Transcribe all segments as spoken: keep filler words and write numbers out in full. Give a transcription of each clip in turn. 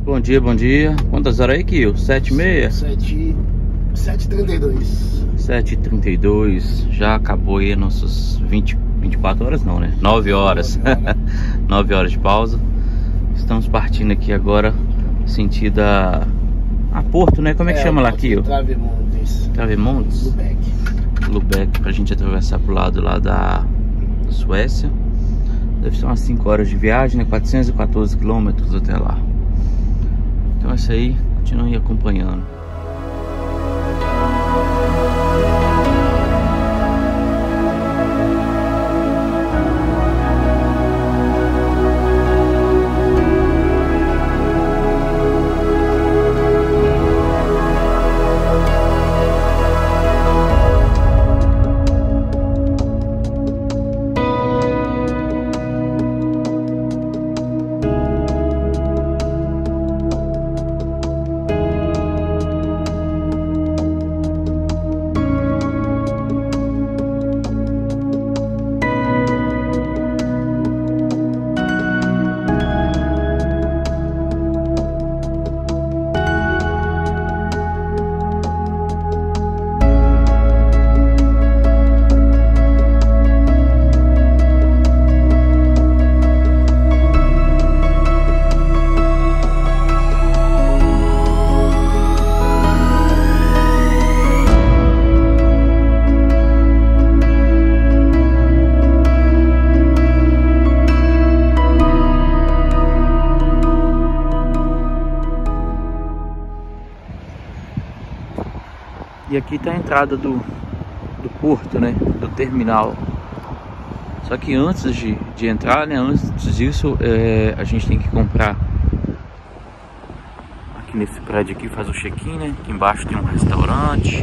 Bom dia, bom dia. Quantas horas aí, Kio? Sete e meia? Sete e trinta e dois. Sete e trinta e dois. Já acabou aí nossas vinte, vinte e quatro horas não, né? Nove horas. Nove horas de pausa. Estamos partindo aqui agora sentido a, a Porto, né? Como é que é, chama lá, Kio? Travemontes. Travemontes? Lubeck. Lubeck, pra gente atravessar pro lado lá da Suécia. Deve ser umas cinco horas de viagem, né? quatrocentos e quatorze quilômetros até lá. Então é isso aí, continuem acompanhando. E aqui está a entrada do, do porto, né? Do terminal. Só que antes de, de entrar, né? Antes disso, é, a gente tem que comprar. Aqui nesse prédio aqui faz o check-in, né? Aqui embaixo tem um restaurante.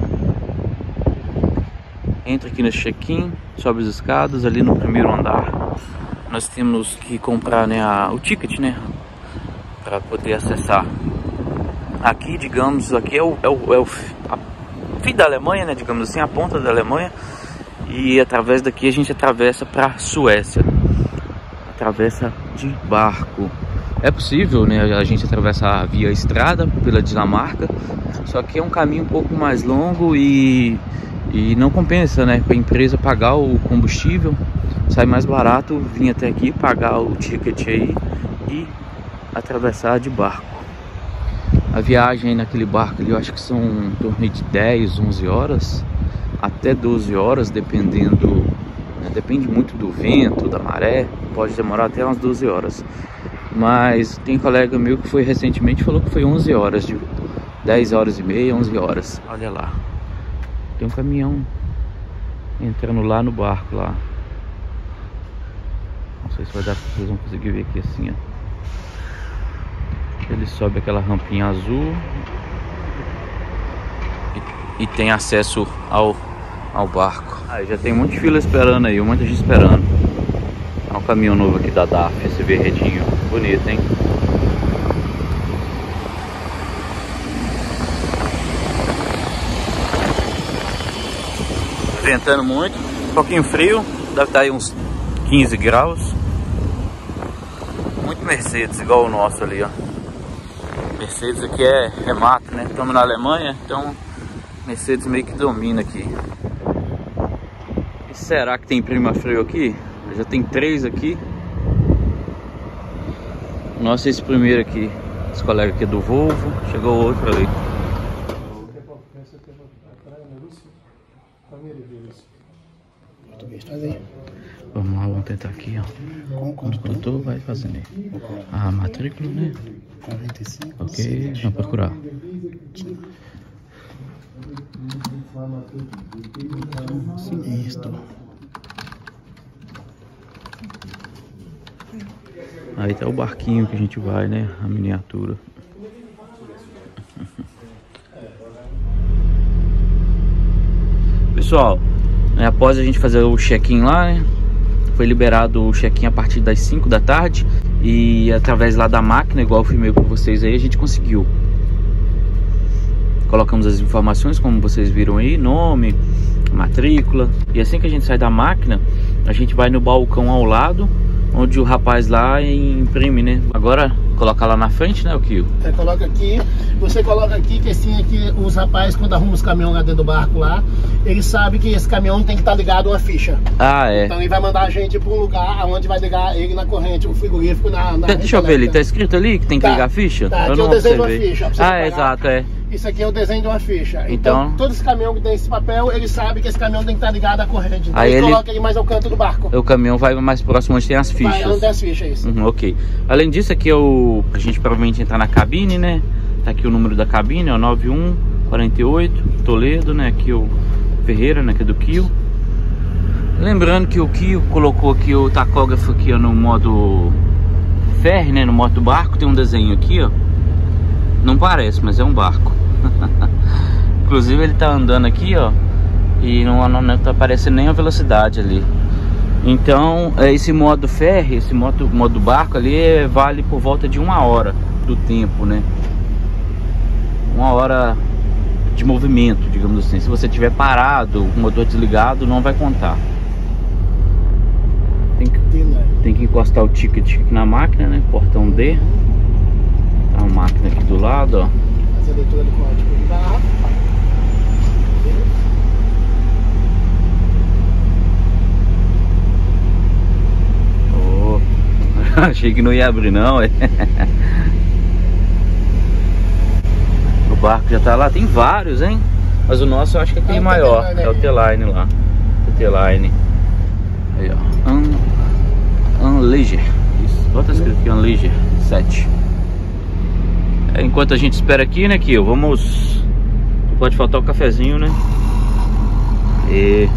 Entra aqui nesse check-in, sobe as escadas, ali no primeiro andar. Nós temos que comprar, né, a, o ticket, né? Para poder acessar. Aqui, digamos, aqui é o, é o, é o a fim da Alemanha, né, digamos assim, a ponta da Alemanha, e através daqui a gente atravessa para a Suécia, atravessa de barco. É possível, né, a gente atravessar via estrada pela Dinamarca, só que é um caminho um pouco mais longo e, e não compensa, né, para a empresa pagar o combustível. Sai mais barato vir até aqui, pagar o ticket aí e atravessar de barco. A viagem naquele barco ali, eu acho que são em torno de dez, onze horas, até doze horas, dependendo, né, depende muito do vento, da maré, pode demorar até umas doze horas. Mas tem um colega meu que foi recentemente, falou que foi onze horas, de dez horas e meia, onze horas. Olha lá, tem um caminhão entrando lá no barco lá. Não sei se vai dar, vocês vão conseguir ver aqui assim, ó. Ele sobe aquela rampinha azul e, e tem acesso ao, ao barco. Aí já tem muita fila esperando aí, muita gente esperando. Olha o caminhão novo aqui da D A F, esse verdinho. Bonito, hein? Ventando muito, um pouquinho frio, deve estar aí uns quinze graus. Muito Mercedes, igual o nosso ali, ó. Mercedes aqui é, é mato, né? Estamos na Alemanha, então Mercedes meio que domina aqui. E será que tem prima freio aqui? Já tem três aqui. Nossa, esse primeiro aqui, esse colega aqui é do Volvo, chegou outro ali. Vamos lá, vamos tentar aqui, ó. O condutor vai fazendo aí. A matrícula, né? quarenta e cinco. Ok, vamos procurar. Sinistro. Aí tá o barquinho que a gente vai, né? A miniatura. Pessoal, né, após a gente fazer o check-in lá, né? Foi liberado o check-in a partir das cinco da tarde. E através lá da máquina, igual eu filmei com vocês aí, a gente conseguiu. Colocamos as informações, como vocês viram aí, nome, matrícula. E assim que a gente sai da máquina, a gente vai no balcão ao lado, onde o rapaz lá imprime, né? Agora colocar lá na frente, né, o Kio? Você coloca aqui, você coloca aqui, que assim aqui os rapazes, quando arrumam os caminhões lá dentro do barco lá, eles sabem que esse caminhão tem que estar ligado a uma ficha. Ah, é. Então ele vai mandar a gente para um lugar onde vai ligar ele na corrente, o frigorífico na... na Deixa eu ver ali, tá escrito ali que tem que tá, ligar a ficha? Tá, eu aqui não é o desenho de uma observei. ficha. Ah, é, exato, é. Isso aqui é o desenho de uma ficha. Então, então todo esse caminhão que tem esse papel, ele sabe que esse caminhão tem que estar ligado à corrente. Então aí ele, ele coloca ele mais ao canto do barco. O caminhão vai mais próximo onde tem as fichas. Vai onde tem as fichas, isso. Uhum, ok. Além disso, aqui é o... a gente provavelmente entrar na cabine, né? Tá aqui o número da cabine, ó, nove um quatro oito, Toledo, né? Aqui o Ferreira, né? Que é do Kio. Lembrando que o Kio colocou aqui o tacógrafo aqui, ó, no modo ferry, né? No modo barco, tem um desenho aqui, ó. Não parece, mas é um barco. Inclusive ele tá andando aqui, ó, e não, não, não tá aparecendo nem a velocidade ali. Então esse modo ferry, esse modo, modo barco ali é, vale por volta de uma hora do tempo, né? Uma hora de movimento, digamos assim. Se você tiver parado, o motor desligado, não vai contar. Tem que, tem que encostar o ticket aqui na máquina, né? Portão D. Tá a máquina aqui do lado, ó. Fazer a leitura do código de barra. Oh, achei que não ia abrir não, é. O barco já tá lá, tem vários, hein? Mas o nosso eu acho que é aquele maior, é o T-Line lá. O T-Line. Aí, ó. Un... Unleasher. Isso, bota escrito aqui, Unleasher sete. É, enquanto a gente espera aqui, né, Kio? Vamos... Não pode faltar o cafezinho, né? E...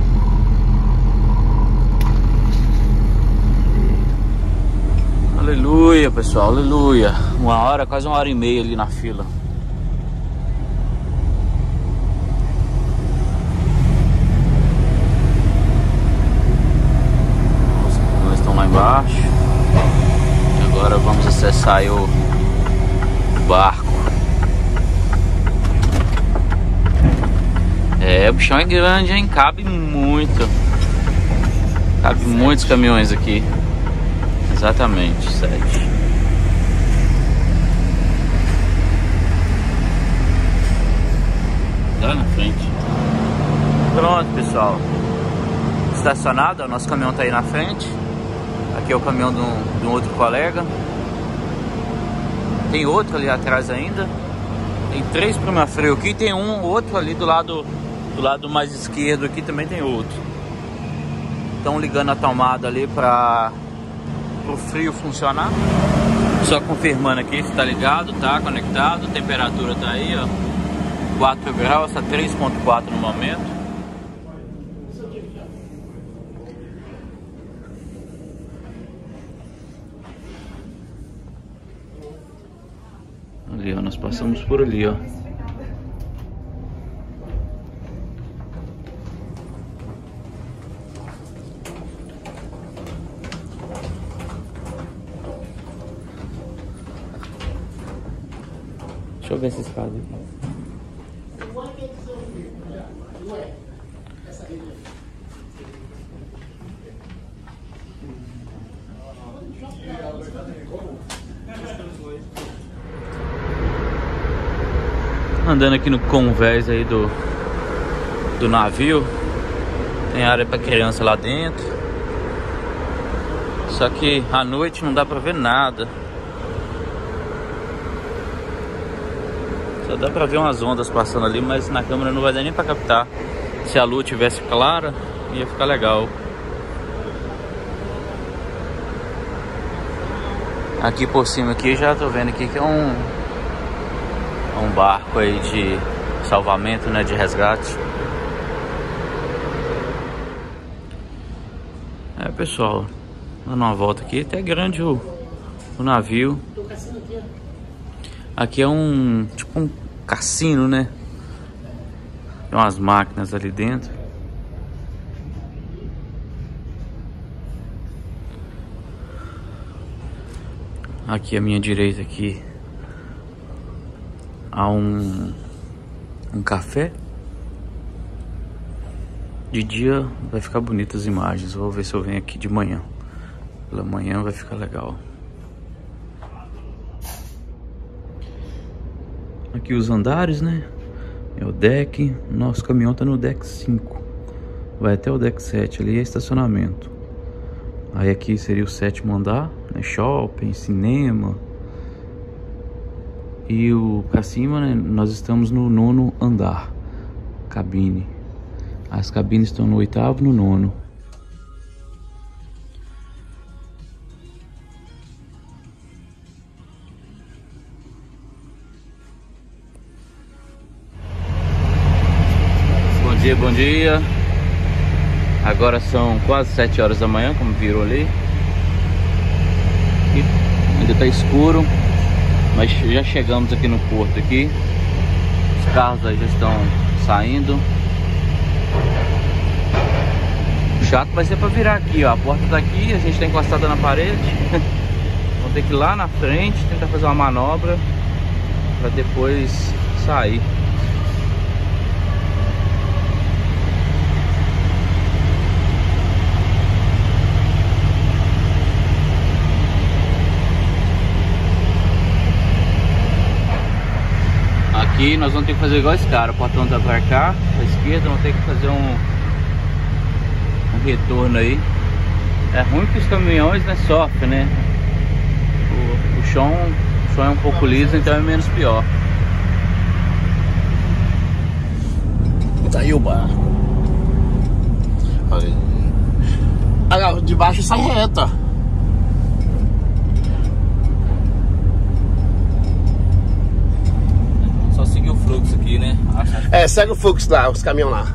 Aleluia, pessoal, aleluia. Uma hora, quase uma hora e meia ali na fila. Os caminhões estão lá embaixo. E agora vamos acessar aí o barco. É, o bichão é grande, hein? Cabe muito. Cabe muitos caminhões aqui. Exatamente, sete. Lá na frente. Pronto, pessoal. Estacionado, o nosso caminhão tá aí na frente. Aqui é o caminhão de um, de um outro colega. Tem outro ali atrás ainda. Tem três prima-freio aqui. Tem um outro ali do lado, do lado mais esquerdo aqui também tem outro. Estão ligando a tomada ali para o frio funcionar. Só confirmando aqui se tá ligado, tá conectado. A temperatura tá aí, ó, quatro graus, tá três ponto quatro no momento. Ali, ó, nós passamos por ali, ó. Deixa eu ver essa escada aqui. Andando aqui no convés aí do, do navio. Tem área para criança lá dentro. Só que à noite não dá pra ver nada. Só dá pra ver umas ondas passando ali, mas na câmera não vai dar nem pra captar. Se a luz tivesse clara, ia ficar legal. Aqui por cima aqui já tô vendo aqui que é um um barco aí de salvamento, né, de resgate. É, pessoal, dando uma volta aqui, até grande o, o navio. Aqui é um tipo um cassino, né? Tem umas máquinas ali dentro. Aqui à minha direita aqui há um um café. De dia vai ficar bonito as imagens. Vou ver se eu venho aqui de manhã. Pela manhã vai ficar legal. Aqui os andares, né? É o deck. Nosso caminhão tá no deck cinco. Vai até o deck sete, ali é estacionamento. Aí aqui seria o sétimo andar, né? Shopping, cinema. E o pra cima, né? Nós estamos no nono andar. Cabine. As cabines estão no oitavo e no nono. Bom dia, bom dia. Agora são quase sete horas da manhã, como viram ali. E ainda está escuro, mas já chegamos aqui no porto aqui. Os carros aí já estão saindo. O chato vai ser para virar aqui, ó. A porta tá aqui, a gente tá encostada na parede. Vamos ter que ir lá na frente, tentar fazer uma manobra para depois sair. Aqui nós vamos ter que fazer igual esse cara, o portão tá pra cá, pra esquerda, vamos ter que fazer um, um retorno aí. É ruim que os caminhões, né, sofrem, né? O, o, chão, o chão é um pouco liso, então é menos pior. Tá aí o bar. Olha, de baixo sai reta. Só seguir o fluxo aqui, né? É, segue o fluxo lá, os caminhões lá.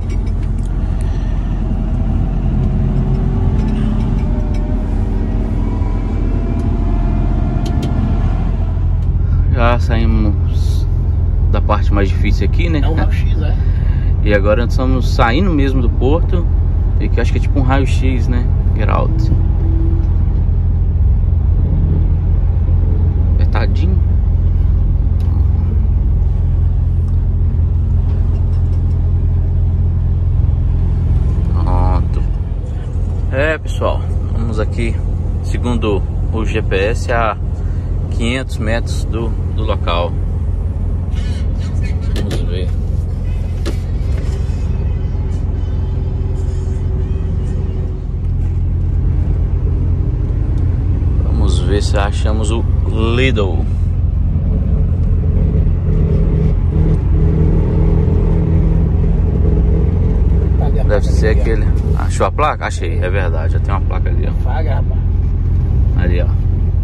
Já saímos da parte mais difícil aqui, né? É um raio-x, é? E agora nós estamos saindo mesmo do porto. E que acho que é tipo um raio-x, né? Geralt. Apertadinho. Pronto. É, pessoal, vamos aqui, segundo o G P S, a quinhentos metros do, do local. Vamos ver. Vamos ver se achamos o Lidl. Deve ser aquele. Achou a placa? Achei, é verdade, já tem uma placa ali, ó. Faga, rapaz. Ali, ó.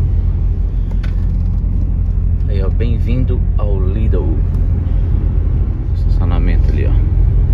Aí, ó, bem-vindo ao Lidl. Estacionamento ali, ó.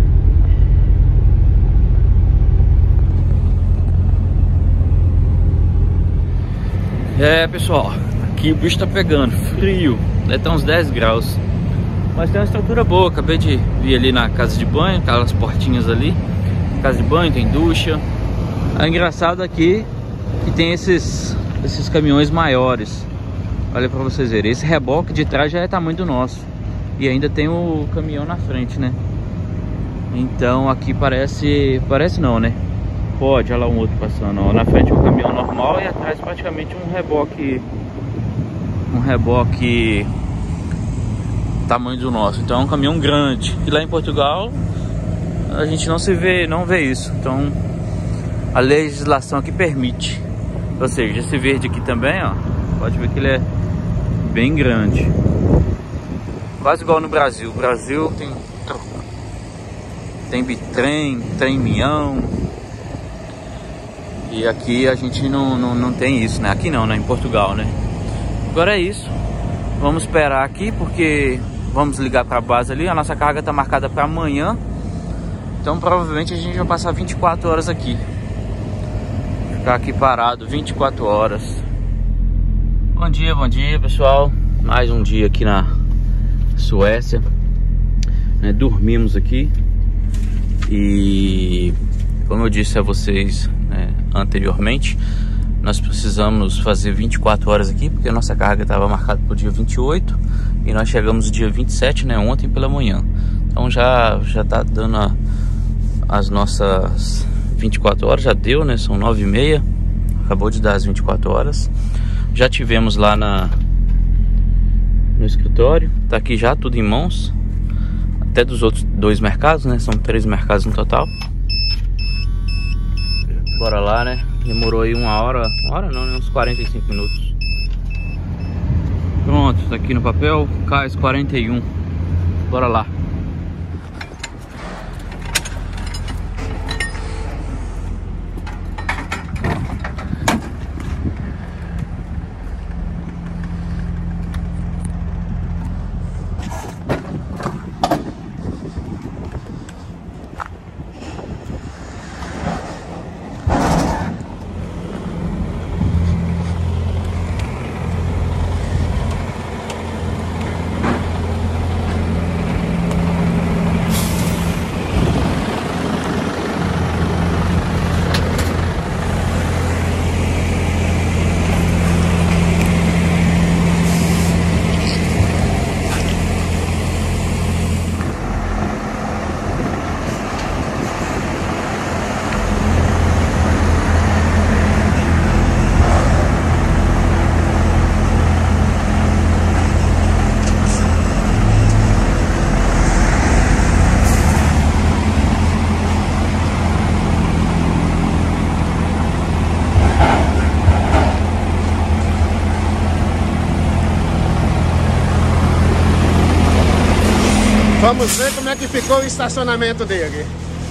É, pessoal, aqui o bicho tá pegando, frio, deve estar uns dez graus. Mas tem uma estrutura boa, acabei de vir ali na casa de banho, aquelas portinhas ali. Casa de banho, tem ducha. É engraçado aqui que tem esses, esses caminhões maiores. Olha pra vocês verem, esse reboque de trás já é tamanho do nosso. E ainda tem o caminhão na frente, né? Então aqui parece... Parece não, né? Pode, olha lá um outro passando, ó. Na frente um caminhão normal e atrás praticamente um reboque. Um reboque tamanho do nosso. Então é um caminhão grande. E lá em Portugal a gente não se vê, não vê isso. Então a legislação aqui permite. Ou seja, esse verde aqui também, ó, pode ver que ele é bem grande. Quase igual no Brasil. O Brasil tem tem bitrem, trem-minhão. E aqui a gente não, não, não tem isso, né? Aqui não, né? Em Portugal, né? Agora é isso. Vamos esperar aqui porque vamos ligar para a base ali. A nossa carga está marcada para amanhã. Então provavelmente a gente vai passar vinte e quatro horas aqui. Ficar aqui parado vinte e quatro horas. Bom dia, bom dia, pessoal. Mais um dia aqui na Suécia, né? Dormimos aqui. E como eu disse a vocês, né, anteriormente, nós precisamos fazer vinte e quatro horas aqui, porque a nossa carga estava marcada para o dia vinte e oito e nós chegamos no dia vinte e sete, né, ontem pela manhã. Então já já tá dando a, as nossas vinte e quatro horas, já deu, né, são nove e meia, acabou de dar as vinte e quatro horas. Já tivemos lá na no escritório. Tá aqui já tudo em mãos. Até dos outros dois mercados, né? São três mercados no total. Bora lá, né? Demorou aí uma hora. Uma hora não, né? Uns quarenta e cinco minutos. Pronto, tá aqui no papel. C A S quarenta e um. Bora lá. Vamos ver como é que ficou o estacionamento dele.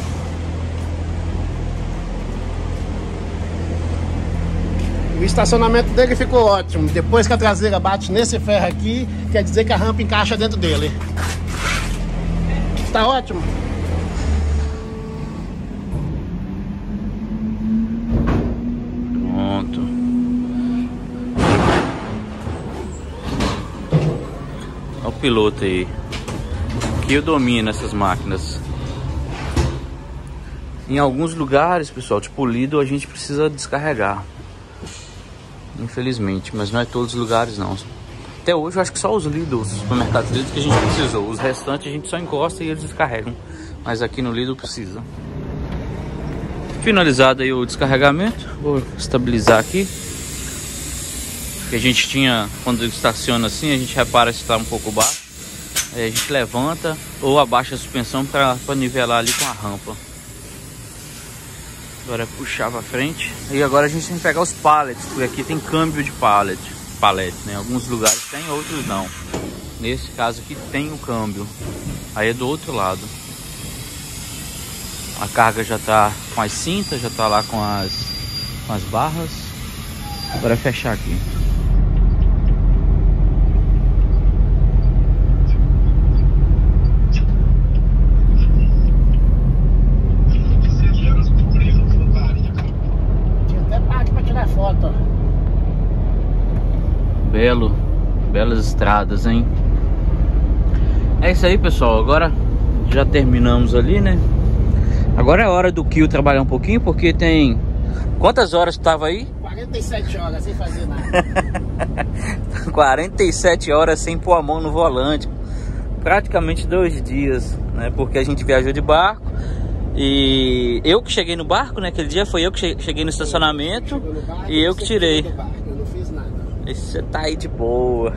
O estacionamento dele ficou ótimo. Depois que a traseira bate nesse ferro aqui, quer dizer que a rampa encaixa dentro dele. Tá ótimo. Pronto. Olha o piloto aí. Que eu domino essas máquinas. Em alguns lugares, pessoal, tipo Lidl, a gente precisa descarregar. Infelizmente, mas não é todos os lugares não. Até hoje eu acho que só os Lidl, os supermercados Lidl que a gente precisou. Os restantes a gente só encosta e eles descarregam. Mas aqui no Lidl precisa. Finalizado aí o descarregamento. Vou estabilizar aqui. Que a gente tinha, quando estaciona assim, a gente repara se está um pouco baixo. Aí a gente levanta ou abaixa a suspensão para nivelar ali com a rampa. Agora é puxar para frente. E agora a gente tem que pegar os pallets, porque aqui tem câmbio de pallet, pallet, né? Alguns lugares tem, outros não. Nesse caso aqui tem o câmbio. Aí é do outro lado. A carga já tá com as cintas, já tá lá com as, com as barras. Agora é fechar aqui. Belo, belas estradas, hein? É isso aí, pessoal. Agora já terminamos ali, né? Agora é hora do Kio trabalhar um pouquinho, porque tem... Quantas horas tu tava aí? quarenta e sete horas sem fazer nada. quarenta e sete horas sem pôr a mão no volante. Praticamente dois dias, né? Porque a gente viajou de barco. E eu que cheguei no barco, né? Aquele dia foi eu que cheguei no estacionamento. No barco, e eu que tirei. Eu não fiz nada. Você tá aí de boa.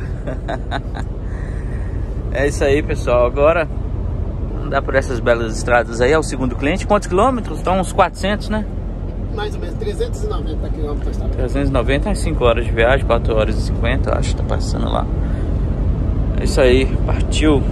É isso aí, pessoal. Agora andar por essas belas estradas aí. É o segundo cliente. Quantos quilômetros? Estão uns quatrocentos, né? Mais ou menos, trezentos e noventa quilômetros. Tá? trezentos e noventa é cinco horas de viagem, quatro horas e cinquenta, acho que tá passando lá. É isso aí, partiu.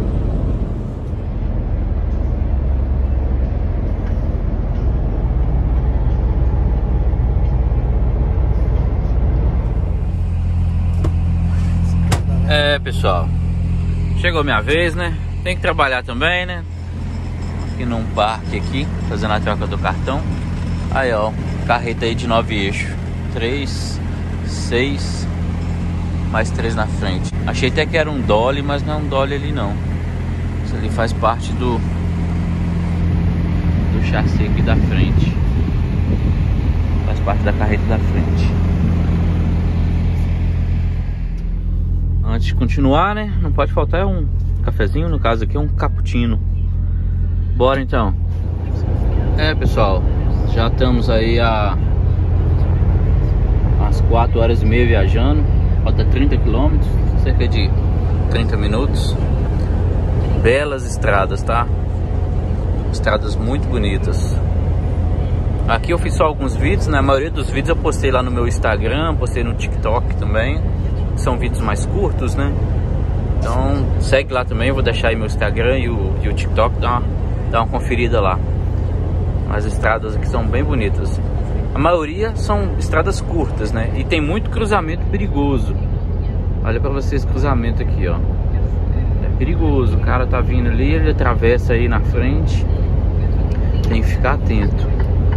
É, pessoal, chegou minha vez, né? Tem que trabalhar também, né? Aqui num parque aqui, fazendo a troca do cartão. Aí, ó, carreta aí de nove eixos. Três, seis, mais três na frente. Achei até que era um dolly, mas não é um dolly ali não. Isso ali faz parte do do chassi aqui da frente. Faz parte da carreta da frente. Antes de continuar, né? Não pode faltar um cafezinho, no caso aqui é um cappuccino. Bora então. É, pessoal, já estamos aí a às quatro horas e meia viajando. Falta trinta quilômetros, cerca de trinta minutos. Belas estradas, tá? Estradas muito bonitas. Aqui eu fiz só alguns vídeos, né? A maioria dos vídeos eu postei lá no meu Instagram, postei no TikTok também. São vídeos mais curtos, né? Então segue lá também, eu vou deixar aí meu Instagram e o, e o TikTok, dá uma, dá uma conferida lá. As estradas aqui são bem bonitas. A maioria são estradas curtas, né? E tem muito cruzamento perigoso. Olha pra vocês o cruzamento aqui, ó. É perigoso, o cara tá vindo ali, ele atravessa aí na frente. Tem que ficar atento.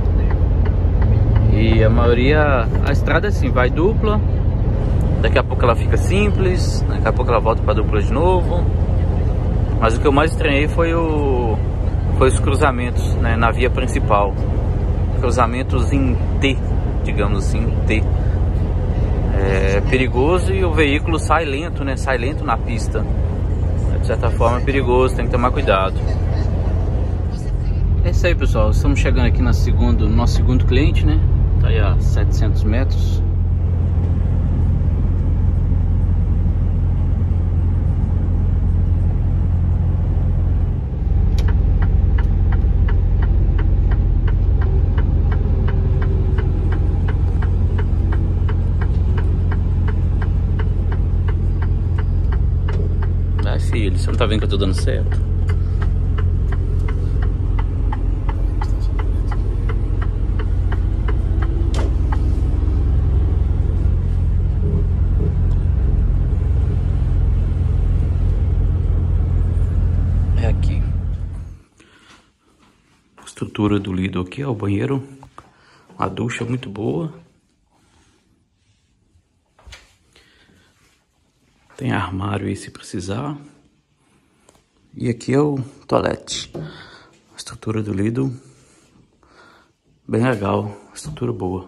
E a maioria, a estrada é assim, vai dupla. Daqui a pouco ela fica simples, daqui a pouco ela volta pra dupla de novo. Mas o que eu mais estranhei foi o foi os cruzamentos, né, na via principal. Cruzamentos em T, digamos assim, em T. É perigoso e o veículo sai lento, né? Sai lento na pista. De certa forma é perigoso, tem que tomar cuidado. É isso aí, pessoal. Estamos chegando aqui na segundo, no nosso segundo cliente, né? Tá aí a setecentos metros. Filho, você não tá vendo que eu tô dando certo? É aqui. A estrutura do Lidl aqui, ó, o banheiro. A ducha muito boa. Tem armário aí se precisar. E aqui é o toalete. A estrutura do Lidl. Bem legal. Estrutura boa.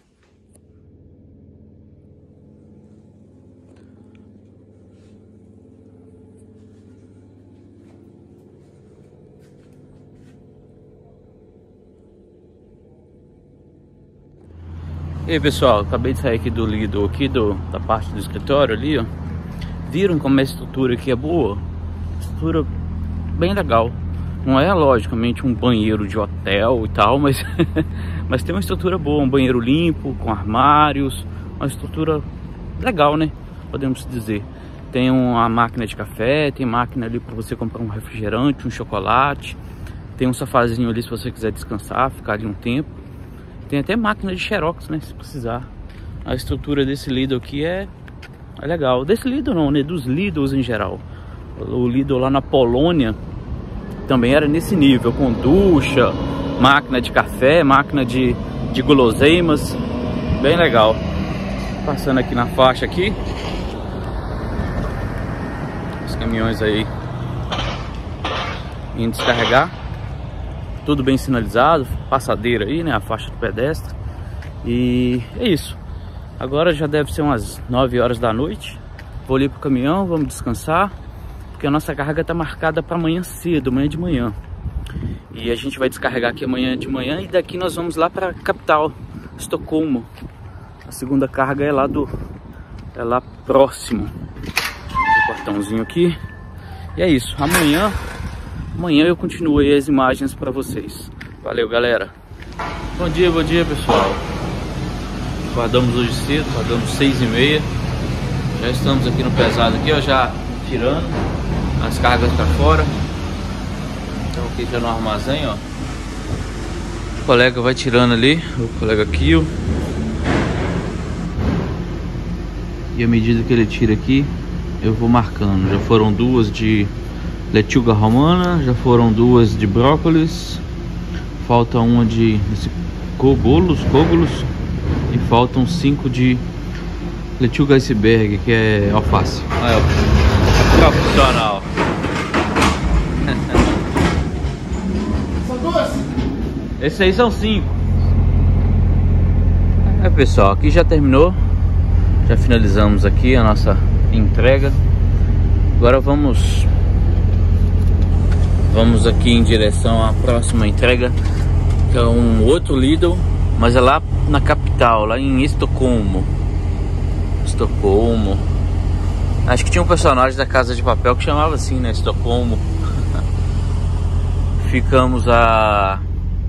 E aí, pessoal, acabei de sair aqui do Lidl, aqui do, da parte do escritório ali, ó. Viram como a estrutura aqui é boa? Estrutura bem legal. Não é logicamente um banheiro de hotel e tal, mas mas tem uma estrutura boa, um banheiro limpo, com armários, uma estrutura legal, né? Podemos dizer. Tem uma máquina de café, tem máquina ali para você comprar um refrigerante, um chocolate. Tem um sofazinho ali se você quiser descansar, ficar ali um tempo. Tem até máquina de xerox, né, se precisar. A estrutura desse Lidl aqui é, é legal. Desse Lidl não, né, dos Lidls em geral. O Lidl lá na Polônia também era nesse nível, com ducha, máquina de café, máquina de, de guloseimas. Bem legal. Passando aqui na faixa aqui. Os caminhões aí indo descarregar. Tudo bem sinalizado, passadeira aí, né, a faixa do pedestre. E é isso. Agora já deve ser umas nove horas da noite. Vou ali pro caminhão, vamos descansar. Porque a nossa carga tá marcada para amanhã cedo, amanhã de manhã. E a gente vai descarregar aqui amanhã de manhã e daqui nós vamos lá para a capital, Estocolmo. A segunda carga é lá do é lá próximo. O portãozinho aqui. E é isso. Amanhã amanhã eu continuo aí as imagens para vocês. Valeu, galera. Bom dia, bom dia, pessoal. Guardamos hoje cedo, guardamos seis e meia. Já estamos aqui no pesado aqui, ó, já tirando as cargas para fora. Então aqui já no armazém, ó. O colega vai tirando ali, o colega Kio. E à medida que ele tira aqui, eu vou marcando. Já foram duas de lechuga romana, já foram duas de brócolis. Falta uma de cogulos, cogulos. E faltam cinco de lechuga iceberg, que é alface. Aí, ó. Profissional. São duas? Esses aí são cinco. É, pessoal, aqui já terminou. Já finalizamos aqui a nossa entrega. Agora vamos Vamos aqui em direção à próxima entrega, que é um outro Lidl, mas é lá na capital, lá em Estocolmo. Estocolmo. Acho que tinha um personagem da Casa de Papel que chamava assim, né? Estocolmo. Ficamos a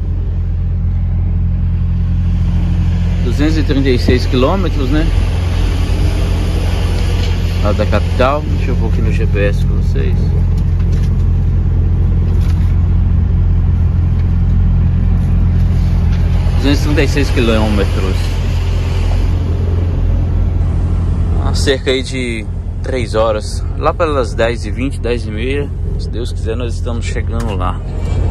duzentos e trinta e seis quilômetros, né? Lá da capital. Deixa eu pôr aqui no G P S pra vocês. duzentos e trinta e seis quilômetros. Há cerca aí de três horas. Lá pelas dez e vinte, dez e meia. Se Deus quiser, nós estamos chegando lá.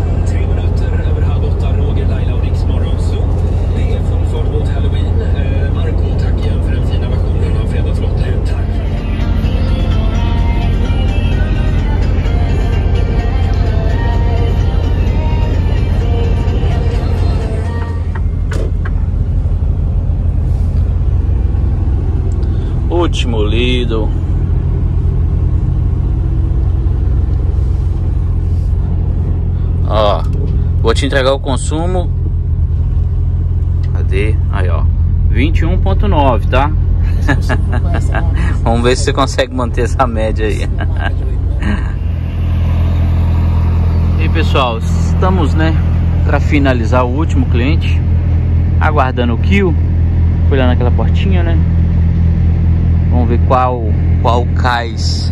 Último Lidl. Ó, vou te entregar o consumo. Cadê? Aí, ó, vinte e um ponto nove, tá? Vamos ver se você consegue manter essa média aí. E pessoal, estamos, né, para finalizar o último cliente, aguardando o kill. Fui lá naquela portinha, né? Vamos ver qual qual cais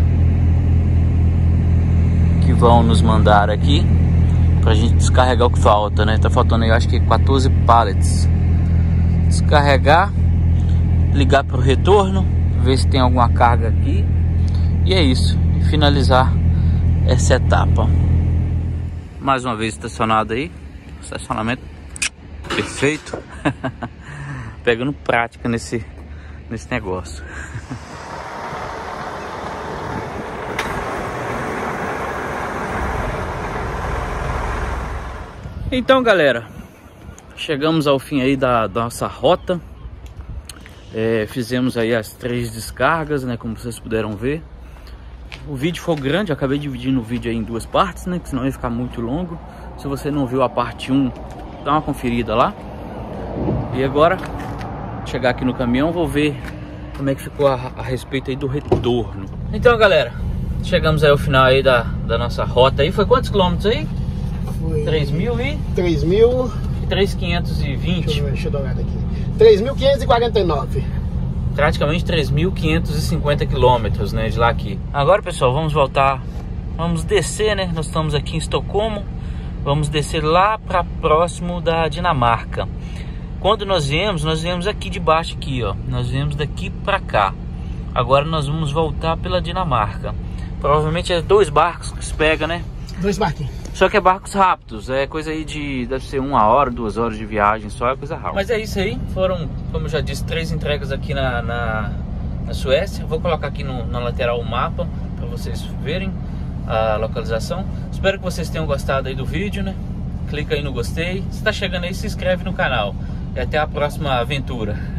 que vão nos mandar aqui pra gente descarregar o que falta, né? Tá faltando aí, acho que quatorze pallets. Descarregar, ligar pro retorno, ver se tem alguma carga aqui. E é isso, e finalizar essa etapa. Mais uma vez estacionado aí, estacionamento perfeito. Pegando prática nesse nesse negócio. Então, galera, chegamos ao fim aí da, da nossa rota. É, fizemos aí as três descargas, né, como vocês puderam ver. O vídeo foi grande, eu acabei dividindo o vídeo aí em duas partes, né, que senão ia ficar muito longo. Se você não viu a parte um, dá uma conferida lá. E agora, chegar aqui no caminhão, vou ver como é que ficou a, a respeito aí do retorno. Então, galera, chegamos aí ao final aí da, da nossa rota aí. Foi quantos quilômetros aí? Foi três mil e... três mil... três mil quinhentos e vinte. Deixa eu, deixa eu dar uma olhada aqui. três mil quinhentos e quarenta e nove. Praticamente três mil quinhentos e cinquenta quilômetros, né, de lá aqui. Agora, pessoal, vamos voltar. Vamos descer, né? Nós estamos aqui em Estocolmo. Vamos descer lá para próximo da Dinamarca. Quando nós viemos, nós viemos aqui de baixo aqui, ó. Nós viemos daqui para cá. Agora nós vamos voltar pela Dinamarca. Provavelmente é dois barcos que se pega, né? Dois barquinhos. Só que é barcos rápidos, é coisa aí de, deve ser uma hora, duas horas de viagem só, é coisa rápida. Mas é isso aí, foram, como eu já disse, três entregas aqui na, na, na Suécia. Vou colocar aqui no, na lateral o mapa, para vocês verem a localização. Espero que vocês tenham gostado aí do vídeo, né? Clica aí no gostei, se tá chegando aí, se inscreve no canal. E até a próxima aventura.